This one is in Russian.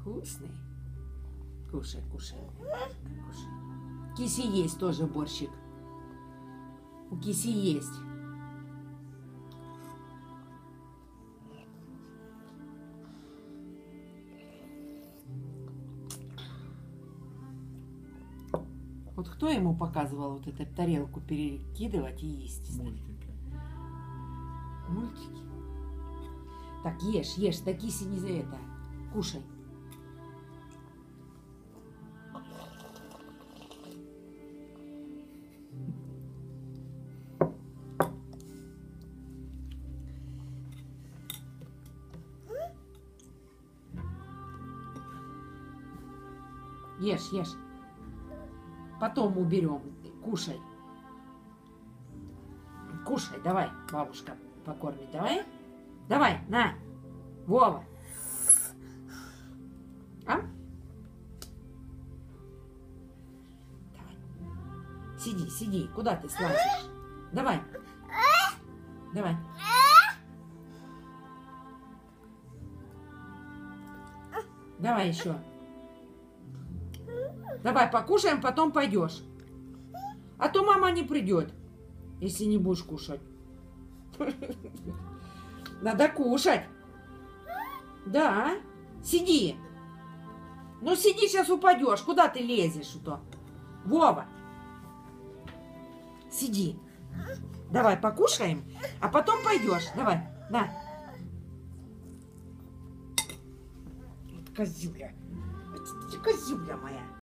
Вкусный. Кушай, кушай. Кушай. Киси есть тоже борщик. У киси есть. Вот кто ему показывал вот эту тарелку перекидывать и есть? Мультики. Мультики. Так, ешь, ешь, да киси не за это. Кушай. Ешь, ешь. Потом уберем. Кушай. Кушай, давай, бабушка покормит. Давай. Давай, на. Вова. А? Давай. Сиди, сиди. Куда ты слазишь? Давай. Давай. Давай еще. Давай покушаем, потом пойдешь. А то мама не придет, если не будешь кушать. Надо кушать. Да. Сиди. Ну сиди, сейчас упадешь. Куда ты лезешь-то? Вова. Сиди. Давай покушаем, а потом пойдешь. Давай, на. Вот козюля. Козюля моя.